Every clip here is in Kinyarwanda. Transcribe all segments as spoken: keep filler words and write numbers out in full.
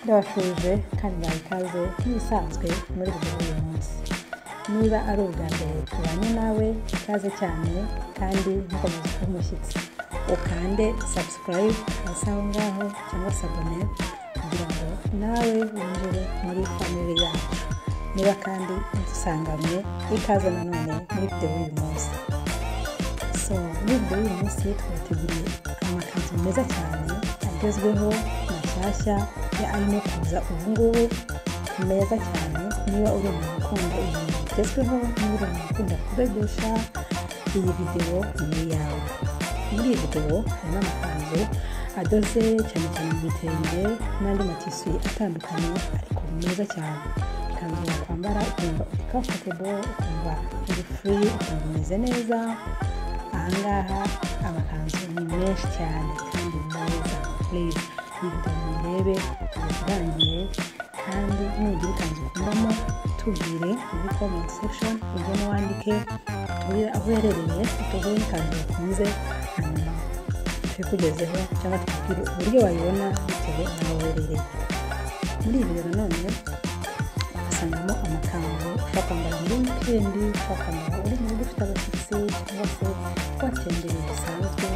ndabashuje kandi ikaze nk'ibisanzwe muri uyu munsi. Niba ari ubwa mbere tubanye nawe ikaze cyane kandi ntukomeze kuba umushyitsi, ukande subscribe hasi aho ngaho cyangwa se abone kugira ngo nawe winjire muri family yacu. Niba kandi dusanganywe ikaze nanone muri video y'uyu munsi. So muri video y'uyu munsi twateguriye amakanzu meza cyane agezweho mashyashya ya arimo kuza ubu ngubu meza cyane. Niba uri mu gukunda ibintu bigezweho, niba uri mu gukunda kudodesha, iyi video ni yawe. Muri iyi video harimo amakanzu adoze cyane cyane mu bitenge n'andi matisi atandukanye ariko meza cyane. Ikanzu wakwambara ukumva uri comfortable, ukumva uri free, ukumva umeze neza. Ahangaha amakanzu ni menshi cyane kandi meza. Please murebe urangiye, kandi nugira ikanzu ukundamo tubwire muri comment section, ujye wandike tubwire aho uherereye, tubwire ikanzu ukunze, hanyuma tubikugezeho cyangwa tubwire uburyo wayibona bitewe n'aho uherereye. Muri ibi rero none usangamo amakanzu ushobora kwambara muri weekend, ushobora kwambara uri mu rugo ufite abashyitsi, cyangwa se watembereye bisanzwe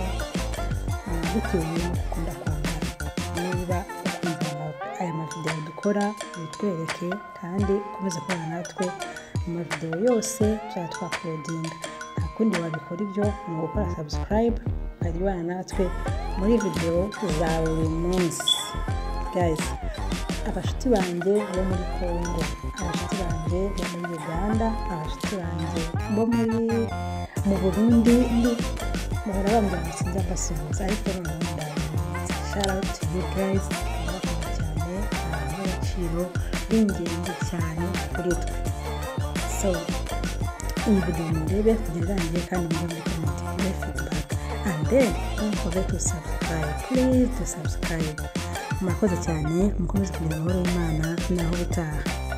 bitewe n'uko ukunda kwambara. Niba ukunda aya mavideo dukora bitwereke, kandi ukomeze kubana natwe mu mavideo yose tuba twapodinga. Nta kundi wabikora ibyo ni ugukora subscribe ukajya natwe muri video za buri munsi. Guys, abashuti banjye bo muri Congo, abashuti banjye bo muri Uganda, abashuti banjye bo muri mu Burundi, ndi bahora bambwira ngo sinjya mbasuhuza, ariko noneho ndabibutsa. Shout out to you guys, murakoze cyane, abantu b'agaciro b'ingenzi cyane kuri twe. So iyi video murebe kugeza irangiye, kandi muri comment muri feedback, and then don't forget to subscribe. Please to subscribe. Murakoze cyane, mukomeze kugira amahoro y'Imana naho butaha.